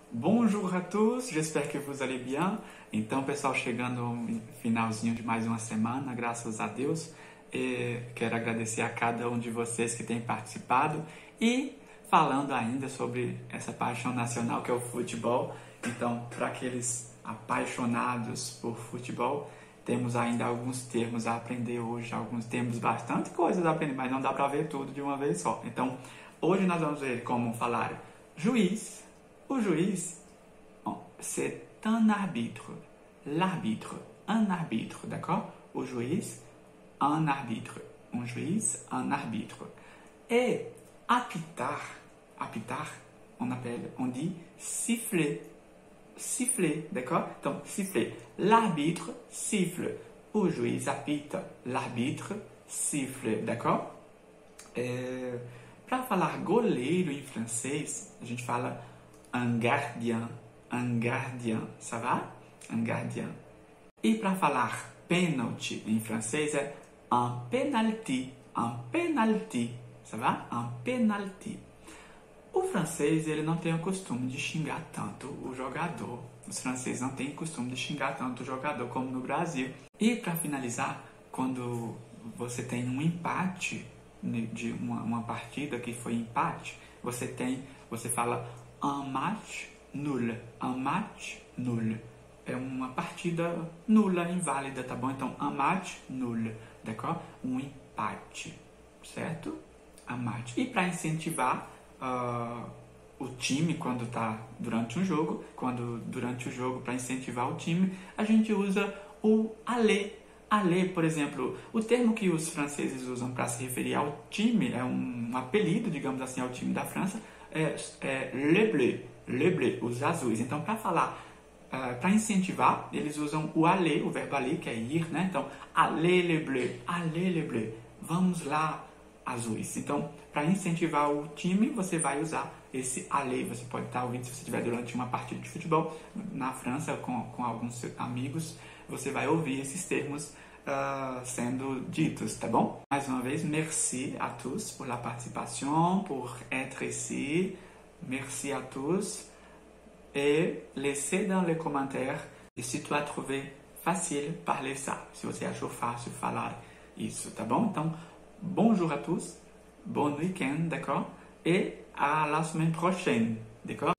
Bonjour a tous, j'espère que vous allez bien. Então, pessoal, chegando ao finalzinho de mais uma semana, graças a Deus. Quero agradecer a cada um de vocês que tem participado e falando ainda sobre essa paixão nacional que é o futebol. Então, para aqueles apaixonados por futebol, temos ainda alguns termos a aprender hoje, temos bastante coisas a aprender, mas não dá para ver tudo de uma vez só. Então, hoje nós vamos ver como falar juiz. O juiz, c'est un arbitre. L'arbitre, un arbitre, d'accord? O juiz, un arbitre. Um juiz, un arbitre. Et apitar, on dit siffler. Siffler, d'accord? Então, siffler. L'arbitre siffle. O juiz apita. L'arbitre siffle, d'accord? Para falar goleiro em francês, a gente fala un gardien, ça va? Un gardien. E para falar pênalti em francês é un penalty, ça va? Un penalty. O francês, ele não tem o costume de xingar tanto o jogador. Os franceses não têm o costume de xingar tanto o jogador como no Brasil. E para finalizar, quando você tem um empate de uma partida que foi empate, você fala un match nul. Un match nul. É uma partida nula, inválida, tá bom? Então, un match nul, d'accord? Um empate, certo? Un match. E para incentivar o time quando está durante um jogo, para incentivar o time, a gente usa o aller. Aller, por exemplo, o termo que os franceses usam para se referir ao time, é um apelido, digamos assim, ao time da França, é le bleu, os azuis. Então, para falar, para incentivar, eles usam o aller, o verbo aller, que é ir, né? Então, aller le bleu, vamos lá, azuis. Então, para incentivar o time, você vai usar esse aller. Você pode estar ouvindo, se você estiver durante uma partida de futebol na França com alguns amigos, você vai ouvir esses termos sendo ditos, tá bom? Mais uma vez, merci à tous pour la participation, pour être ici. Merci à tous. Et laissez dans les commentaires se tu as trouvé facile parler ça. Se você achou fácil falar isso, tá bom? Então, bonjour à tous, bon week-end, d'accord? Et à la semaine prochaine, d'accord?